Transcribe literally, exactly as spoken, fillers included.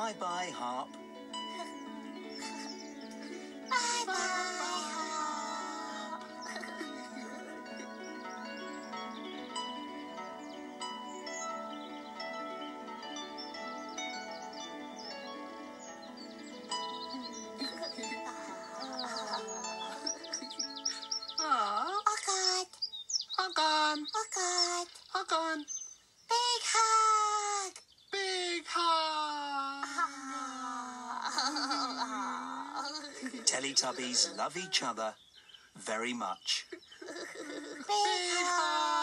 Bye-bye, Harp. Bye-bye, Harp. Aw. Oh, God. Oh, God. Oh, God. Oh, God. Big hug. Big hug. Teletubbies love each other very much. Big hug.